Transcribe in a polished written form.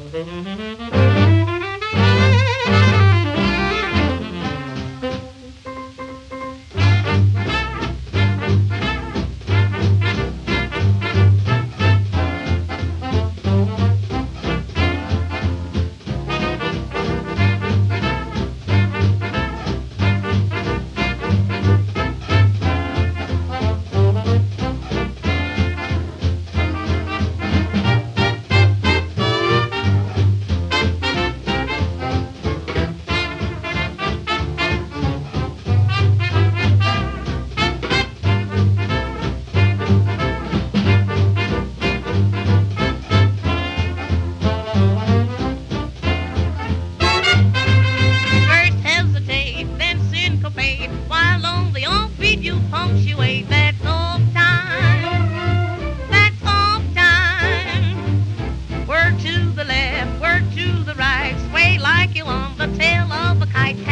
While on the offbeat you punctuate. That's off time. That's off time. Word to the left, word to the right. Sway like you on the tail of a kite.